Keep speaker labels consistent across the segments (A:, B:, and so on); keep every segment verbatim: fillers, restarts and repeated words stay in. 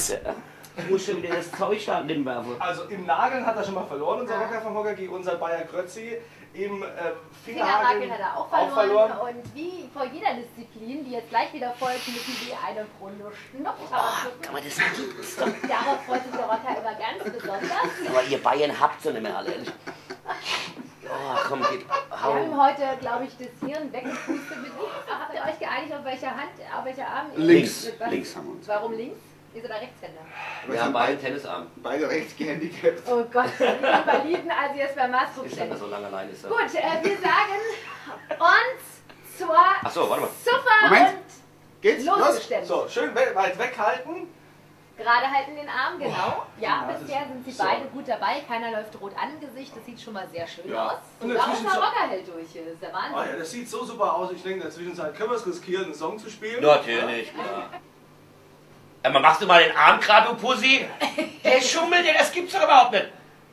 A: was?
B: Ich muss schon wieder das Zeug da drin werfen.
C: Also im Nageln hat er schon mal verloren, unser Rocker vom Hocker, gegen unser Bayer Grötzi. Im äh, Fingerhaken
D: Fingerhaken hat er auch verloren.
C: auch verloren.
D: Und wie vor jeder Disziplin, die jetzt gleich wieder folgt, müssen wir eine Runde Schnupftabak
B: Oh, aber das gibt's doch.
D: Darauf freut sich der Rocker immer ganz besonders.
B: Aber ihr Bayern habt sie nicht mehr alle, ehrlich. Oh, komm, gib.
D: Wir
B: Hau.
D: haben ihm heute, glaube ich, das Hirn weggepustet mit links. Habt ihr euch geeinigt, auf welcher Hand, auf welcher Arm?
A: Links.
D: Mit was?
A: Links haben wir uns.
D: Warum links? Ihr seid Rechtshänder.
B: Wir haben beide Tennisarm.
A: Beide rechts gehandicapt.
D: Oh Gott, wir Überlieben, also jetzt beim Maßdruck
B: Ist
D: stellen.
B: das so lange allein ist. er.
D: Gut, äh, wir sagen uns zur
B: Ach so, warte mal.
D: Zuffer
A: Moment.
D: und
A: Geht's? Los!
D: losgestemmt.
C: So, schön we weit weghalten.
D: Gerade halten den Arm, genau. Ja,
C: Ja, das
D: bisher
C: ist
D: sind sie
C: so.
D: beide gut dabei. Keiner läuft rot an im Gesicht. Das sieht schon mal sehr schön
C: Ja.
D: aus.
C: Und
D: Sogar
C: dazwischen
D: unser
C: so-
D: Rocker hält durch. Das ist der
C: Oh ja,
D: Wahnsinn.
C: das sieht so super aus. Ich denke, in der Zwischenzeit können wir es riskieren, einen Song zu spielen.
B: Natürlich, klar. Aber machst du mal den Arm gerade, du Pussy? Der schummelt dir, das gibt's doch überhaupt nicht.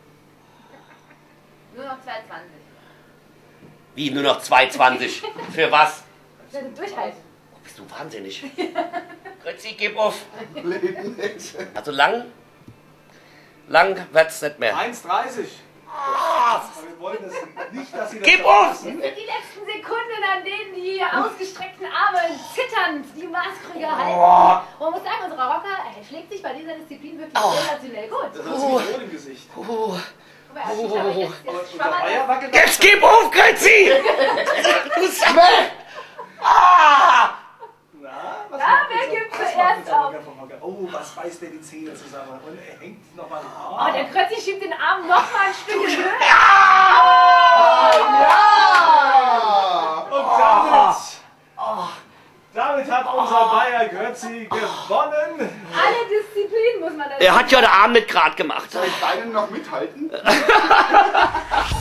D: Nur noch zwei zwanzig.
B: Wie, nur noch zwei zwanzig? Für was?
D: Durchhalten.
B: Oh, bist du wahnsinnig. Grüezi, gib auf.
A: Links.
B: Also lang, lang wird's nicht mehr.
C: eins dreißig.
B: Ah,
C: Aber wir wollen das nicht, dass sie das
B: Gib
C: verpassen.
B: auf!
D: Das sind die letzten Sekunden, an denen die ausgestreckten Arme zitternd die Maßkrüge halten. Und man muss sagen, unser Rocker er schlägt sich bei dieser Disziplin wirklich
B: Oh.
D: sensationell gut.
C: Das hat ziemlich rot im Gesicht.
B: oh.
D: Aber er schießt aber jetzt, jetzt
C: Und unser
D: schwammert
C: Bayer
D: das.
C: wackelt.
B: Jetzt gib auf, Grüezi! Du Sammel! Ah!
C: Na, was
D: Na,
C: macht
D: wer
C: unser-
D: gibt
C: was
D: zuerst
C: macht unser
D: auf?
C: Rocker vom Hocker? Oh, was beißt der die Zähne zusammen? Und er hängt nochmal.
D: Oh, der Krötzi schiebt den Arm noch mal ein Stück in Höhe.
C: Und damit, damit hat unser Bayer Grötzi gewonnen.
D: Alle Disziplinen muss man dazu
B: Er hat ja den Arm nicht gerade gemacht.
A: Soll ich deinen noch mithalten?